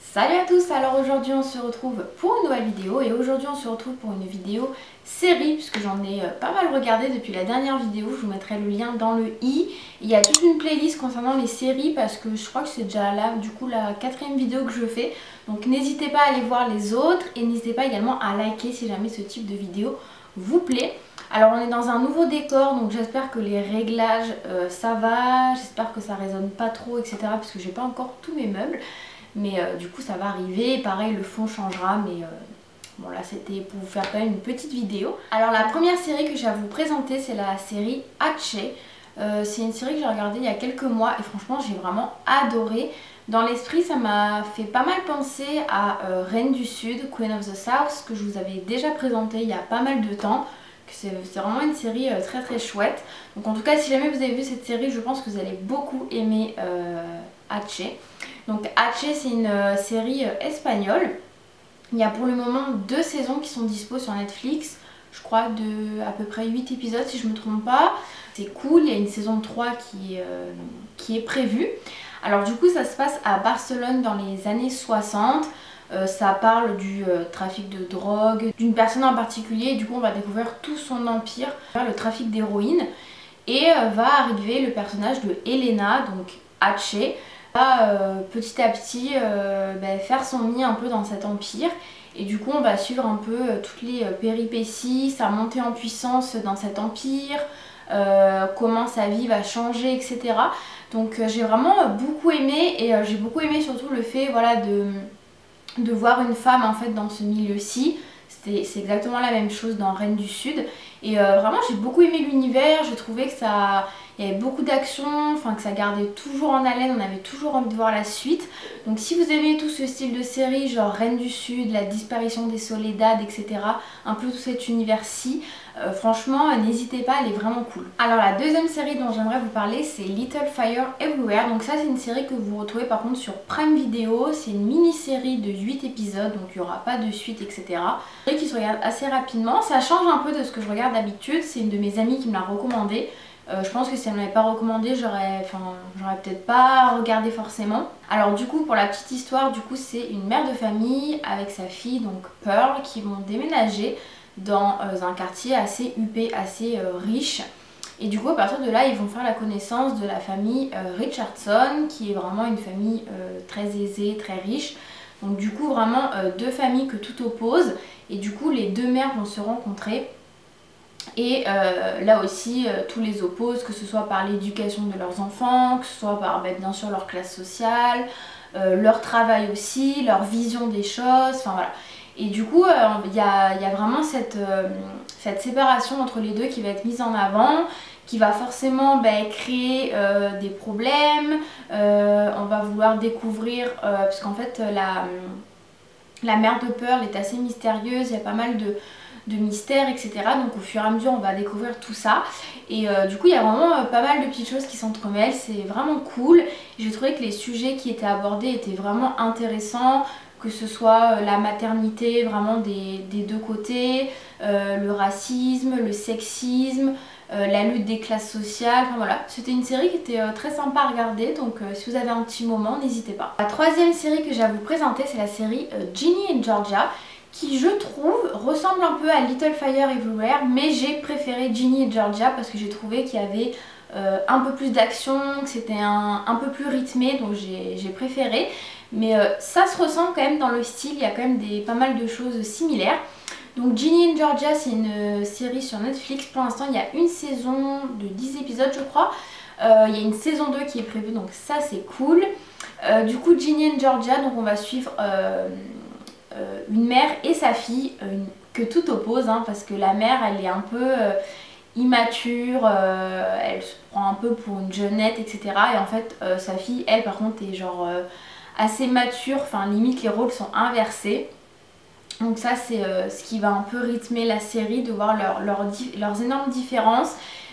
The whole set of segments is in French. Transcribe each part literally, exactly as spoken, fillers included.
Salut à tous, alors aujourd'hui on se retrouve pour une nouvelle vidéo et aujourd'hui on se retrouve pour une vidéo série puisque j'en ai pas mal regardé depuis la dernière vidéo, je vous mettrai le lien dans le i. Il y a toute une playlist concernant les séries parce que je crois que c'est déjà là du coup la quatrième vidéo que je fais, donc n'hésitez pas à aller voir les autres et n'hésitez pas également à liker si jamais ce type de vidéo vous plaît. Alors on est dans un nouveau décor, donc j'espère que les réglages euh, ça va, j'espère que ça résonne pas trop etc parce que j'ai pas encore tous mes meubles. Mais euh, du coup ça va arriver, pareil le fond changera, mais euh, bon là c'était pour vous faire quand même une petite vidéo. Alors la première série que j'ai à vous présenter c'est la série Haché. Euh, c'est une série que j'ai regardée il y a quelques mois et franchement j'ai vraiment adoré. Dans l'esprit ça m'a fait pas mal penser à euh, Reine du Sud, Queen of the South, que je vous avais déjà présenté il y a pas mal de temps. C'est vraiment une série euh, très très chouette. Donc en tout cas si jamais vous avez vu cette série je pense que vous allez beaucoup aimer euh, Haché. Donc Haché c'est une euh, série euh, espagnole. Il y a pour le moment deux saisons qui sont dispo sur Netflix. Je crois de à peu près huit épisodes si je ne me trompe pas. C'est cool, il y a une saison trois qui, euh, qui est prévue. Alors du coup ça se passe à Barcelone dans les années soixante. Euh, ça parle du euh, trafic de drogue, d'une personne en particulier. Et du coup on va découvrir tout son empire, le trafic d'héroïne. Et euh, va arriver le personnage de Elena, donc Haché, va euh, petit à petit euh, bah, faire son nid un peu dans cet empire. Et du coup on va suivre un peu euh, toutes les euh, péripéties, sa montée en puissance dans cet empire, euh, comment sa vie va changer, et cetera. Donc euh, j'ai vraiment euh, beaucoup aimé et euh, j'ai beaucoup aimé surtout le fait voilà, de, de voir une femme en fait dans ce milieu-ci. C'est exactement la même chose dans Reine du Sud. Et euh, vraiment j'ai beaucoup aimé l'univers, j'ai trouvé que ça... Il y avait beaucoup d'action, enfin que ça gardait toujours en haleine, on avait toujours envie de voir la suite. Donc si vous aimez tout ce style de série, genre Reine du Sud, la disparition des Soledad, et cetera, un peu tout cet univers-ci, euh, franchement n'hésitez pas, elle est vraiment cool. Alors la deuxième série dont j'aimerais vous parler c'est Little Fire Everywhere. Donc ça c'est une série que vous retrouvez par contre sur Prime Video, c'est une mini-série de huit épisodes, donc il n'y aura pas de suite, et cetera. Une série qui se regarde assez rapidement, ça change un peu de ce que je regarde d'habitude, c'est une de mes amies qui me l'a recommandé. Euh, je pense que si elle ne m'avait pas recommandé, j'aurais enfin, peut-être pas regardé forcément. Alors du coup, pour la petite histoire, du coup c'est une mère de famille avec sa fille, donc Pearl, qui vont déménager dans euh, un quartier assez huppé, assez euh, riche. Et du coup à partir de là, ils vont faire la connaissance de la famille euh, Richardson, qui est vraiment une famille euh, très aisée, très riche. Donc du coup vraiment euh, deux familles que tout oppose. Et du coup les deux mères vont se rencontrer. Et euh, là aussi, euh, tous les opposent, que ce soit par l'éducation de leurs enfants, que ce soit par ben, bien sûr leur classe sociale, euh, leur travail aussi, leur vision des choses, enfin voilà. Et du coup, il euh, y, a, y a vraiment cette, euh, cette séparation entre les deux qui va être mise en avant, qui va forcément ben, créer euh, des problèmes. Euh, on va vouloir découvrir, euh, parce qu'en fait la, la mère de Pearl est assez mystérieuse, il y a pas mal de... de mystères, et cetera. Donc au fur et à mesure on va découvrir tout ça. Et euh, du coup il y a vraiment euh, pas mal de petites choses qui s'entremêlent, c'est vraiment cool. J'ai trouvé que les sujets qui étaient abordés étaient vraiment intéressants, que ce soit euh, la maternité vraiment des, des deux côtés, euh, le racisme, le sexisme, euh, la lutte des classes sociales, enfin voilà. C'était une série qui était euh, très sympa à regarder, donc euh, si vous avez un petit moment, n'hésitez pas. La troisième série que j'ai à vous présenter c'est la série euh, Ginny and Georgia, qui je trouve ressemble un peu à Little Fire Everywhere, mais j'ai préféré Ginny et Georgia parce que j'ai trouvé qu'il y avait euh, un peu plus d'action, que c'était un, un peu plus rythmé, donc j'ai préféré. Mais euh, ça se ressent quand même dans le style, il y a quand même des, pas mal de choses similaires. Donc Ginny and Georgia c'est une série sur Netflix, pour l'instant il y a une saison de dix épisodes je crois. Euh, il y a une saison deux qui est prévue, donc ça c'est cool. Euh, du coup Ginny and Georgia, donc on va suivre... Euh, Euh, une mère et sa fille euh, que tout oppose hein, parce que la mère elle est un peu euh, immature, euh, elle se prend un peu pour une jeunette etc et en fait euh, sa fille elle par contre est genre euh, assez mature, enfin limite les rôles sont inversés. Donc ça c'est euh, ce qui va un peu rythmer la série, de voir leur, leur, leurs énormes différences.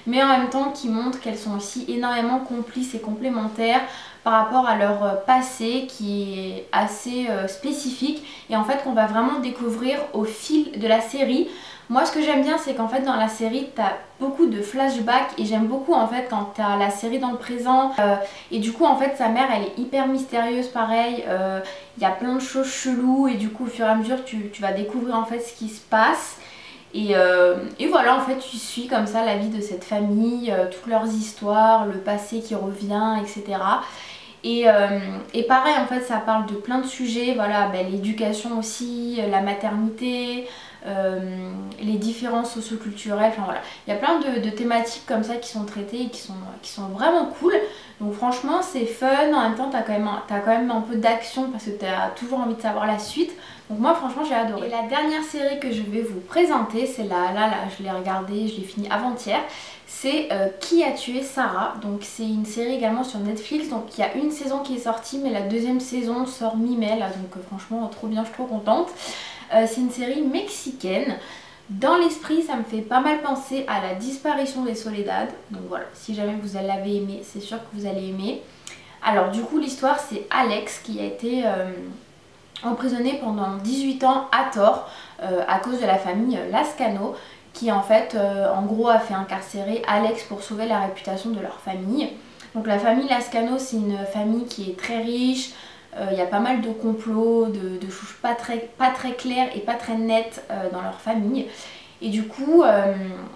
mais en même temps qui montrent qu'elles sont aussi énormément complices et complémentaires par rapport à leur passé qui est assez euh, spécifique et en fait qu'on va vraiment découvrir au fil de la série. Moi ce que j'aime bien c'est qu'en fait dans la série t'as beaucoup de flashbacks et j'aime beaucoup en fait quand t'as la série dans le présent euh, et du coup en fait sa mère elle est hyper mystérieuse pareil, il euh, y a plein de choses cheloues et du coup au fur et à mesure tu, tu vas découvrir en fait ce qui se passe. Et, euh, et voilà en fait tu suis comme ça la vie de cette famille, euh, toutes leurs histoires, le passé qui revient, et cetera. Et, euh, et pareil en fait ça parle de plein de sujets, voilà, ben, l'éducation aussi, la maternité, euh, les différences socioculturelles, enfin voilà. Il y a plein de, de thématiques comme ça qui sont traitées et qui sont, qui sont vraiment cool. Donc franchement c'est fun, en même temps t'as quand même, t'as quand même un peu d'action parce que t'as toujours envie de savoir la suite. Donc moi franchement j'ai adoré. Et la dernière série que je vais vous présenter, c'est là, là, là, je l'ai regardée, je l'ai fini avant-hier. C'est euh, Qui a tué Sarah. Donc c'est une série également sur Netflix. Donc il y a une saison qui est sortie mais la deuxième saison sort mi-mai là. Donc euh, franchement trop bien, je suis trop contente. Euh, c'est une série mexicaine. Dans l'esprit ça me fait pas mal penser à La disparition des Soledad. Donc voilà, si jamais vous l'avez aimé, c'est sûr que vous allez aimer. Alors du coup l'histoire c'est Alex qui a été euh, emprisonné pendant dix-huit ans à tort euh, à cause de la famille Lascano, qui en fait euh, en gros a fait incarcérer Alex pour sauver la réputation de leur famille. Donc la famille Lascano c'est une famille qui est très riche, il euh, y a pas mal de complots, de, de choses pas très, pas très claires et pas très nettes euh, dans leur famille. Et du coup euh,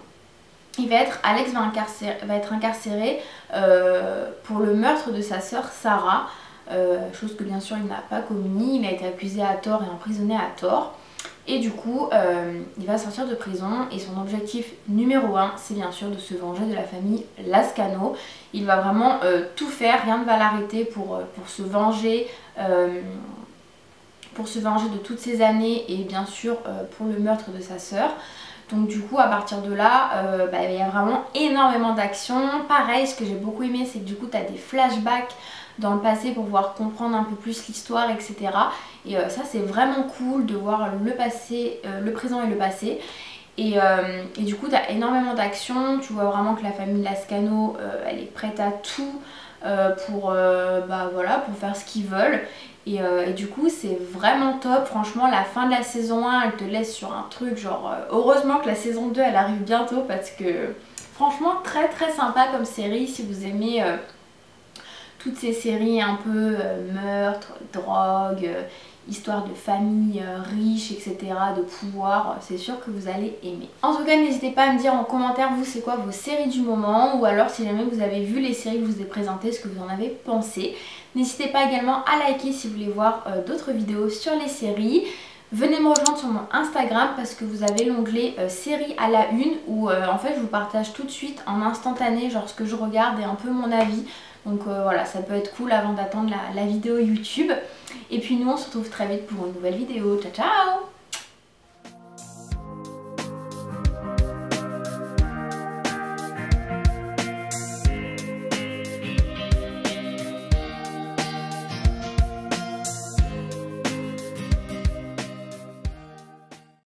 il va être, Alex va, incarcérer, va être incarcéré euh, pour le meurtre de sa sœur Sarah, euh, chose que bien sûr il n'a pas commis. Il a été accusé à tort et emprisonné à tort. Et du coup, euh, il va sortir de prison et son objectif numéro un, c'est bien sûr de se venger de la famille Lascano. Il va vraiment euh, tout faire, rien ne va l'arrêter pour, pour se venger, euh, pour se venger de toutes ces années et bien sûr euh, pour le meurtre de sa sœur. Donc du coup à partir de là, euh, bah, il y a vraiment énormément d'action. Pareil, ce que j'ai beaucoup aimé c'est que du coup tu as des flashbacks dans le passé pour pouvoir comprendre un peu plus l'histoire, et cetera. Et euh, ça c'est vraiment cool de voir le passé, euh, le présent et le passé. Et, euh, et du coup tu as énormément d'action, tu vois vraiment que la famille Lascano euh, elle est prête à tout euh, pour, euh, bah, voilà, pour faire ce qu'ils veulent. Et, euh, et du coup c'est vraiment top, franchement la fin de la saison un elle te laisse sur un truc genre euh, heureusement que la saison deux elle arrive bientôt parce que franchement très très sympa comme série si vous aimez euh, toutes ces séries un peu euh, meurtre, drogue, euh, histoire de famille euh, riche, et cetera, de pouvoir, c'est sûr que vous allez aimer. En tout cas, n'hésitez pas à me dire en commentaire vous c'est quoi vos séries du moment ou alors si jamais vous avez vu les séries que je vous ai présentées, ce que vous en avez pensé. N'hésitez pas également à liker si vous voulez voir euh, d'autres vidéos sur les séries. Venez me rejoindre sur mon Instagram parce que vous avez l'onglet euh, série à la une où euh, en fait je vous partage tout de suite en instantané genre ce que je regarde et un peu mon avis. Donc euh, voilà, ça peut être cool avant d'attendre la, la vidéo YouTube. Et puis nous on se retrouve très vite pour une nouvelle vidéo. Ciao ciao!